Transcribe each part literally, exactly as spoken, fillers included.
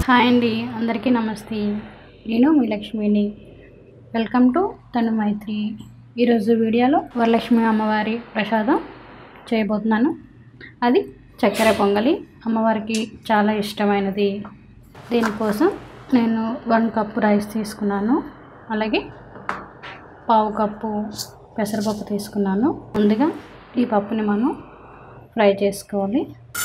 Hi అండి, అందరికీ నమస్తే. నేను మీ లక్ష్మిని. Welcome to Tanumaitri. ఈరోజు వీడియోలో వరలక్ష్మి అమ్మవారి ప్రసాదం చేయబోతున్నాను. అది చక్కెర పొంగలి. అమ్మవారికి చాలా ఇష్టమైనది. దీనికోసం నేను వన్ కప్పు రైస్ తీసుకున్నాను. అలాగే పావు కప్పు పెసరపప్పు తీసుకున్నాను. ముందుగా ఈ పప్పుని మనం ఫ్రై చేసుకోవాలి.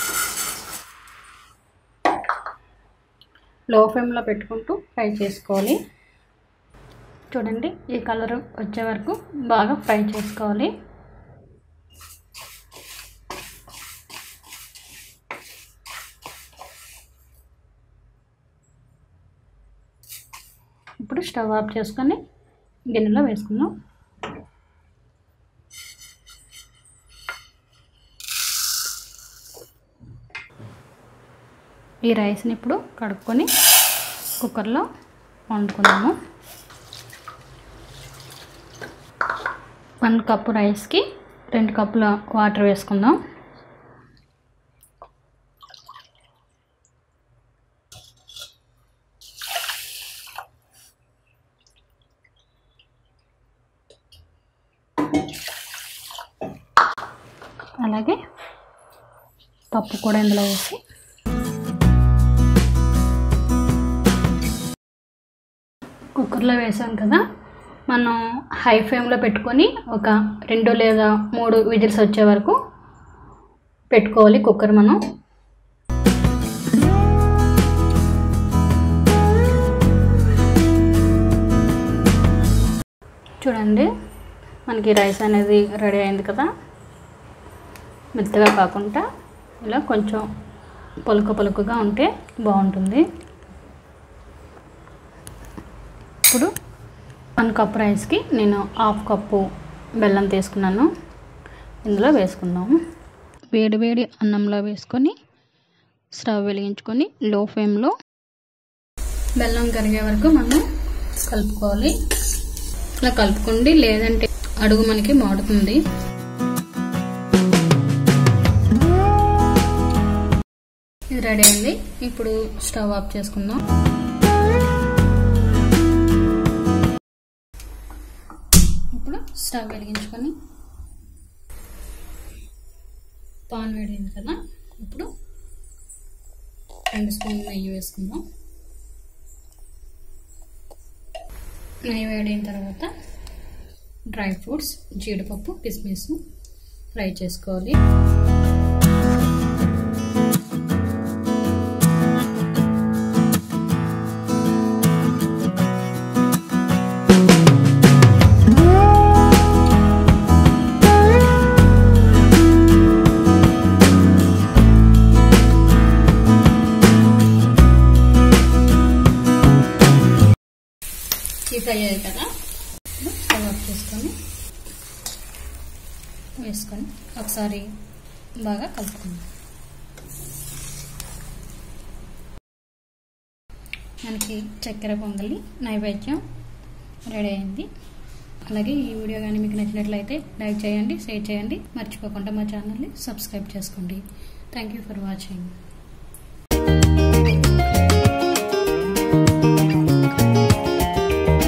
లో ఫ్లేమ్లో పెట్టుకుంటూ ఫ్రై చేసుకోవాలి. చూడండి, ఈ కలర్ వచ్చే వరకు బాగా ఫ్రై చేసుకోవాలి. ఇప్పుడు స్టవ్ ఆఫ్ చేసుకొని గిన్నెలో వేసుకుందాం. ఈ రైస్ని ఇప్పుడు కడుక్కొని కుక్కర్లో వండుకుందాము. వన్ కప్పు రైస్కి రెండు కప్పుల వాటర్ వేసుకుందాం. అలాగే పప్పు కూడా ఇందులో వేసి కుక్కర్లో వేసాం కదా, మనం హై ఫ్లేమ్లో పెట్టుకొని ఒక రెండు లేదా మూడు విజిల్స్ వచ్చే వరకు పెట్టుకోవాలి కుక్కర్. మనం చూడండి, మనకి రైస్ అనేది రెడీ అయింది కదా. మెత్తగా కాకుండా ఇలా కొంచెం పలుకు పలుకుగా ఉంటే బాగుంటుంది. ఇప్పుడు వన్ కప్ రైస్కి నేను హాఫ్ కప్పు బెల్లం తీసుకున్నాను. ఇందులో వేసుకుందాము. వేడి వేడి అన్నంలో వేసుకొని స్టవ్ వెలిగించుకొని లో ఫ్లేమ్లో బెల్లం కరిగే వరకు మనం కలుపుకోవాలి. ఇలా కలుపుకోండి, లేదంటే అడుగు మనకి మాడుతుంది. ఇది రెడీ అయింది. ఇప్పుడు స్టవ్ ఆఫ్ చేసుకుందాం. ఇప్పుడు స్టవ్ వెలిగించుకొని పాన్ వేడింది కదా, ఇప్పుడు రెండు స్పూన్లు నెయ్యి వేసుకుందాం. నెయ్యి వేడిన తర్వాత డ్రై ఫ్రూట్స్, జీడిపప్పు, కిస్మిస్ ఫ్రై చేసుకోవాలి. ఫ్రై అయ్యాయి కదా, స్టవ్ ఆఫ్ చేసుకొని వేసుకొని ఒకసారి బాగా కలుపుకుందాం. మనకి చక్కెర పొంగలి నైవేద్యం రెడీ అయింది. అలాగే ఈ వీడియో కానీ మీకు నచ్చినట్లయితే లైక్ చేయండి, షేర్ చేయండి. మర్చిపోకుండా మా ఛానల్ని సబ్స్క్రైబ్ చేసుకోండి. Thank you for watching.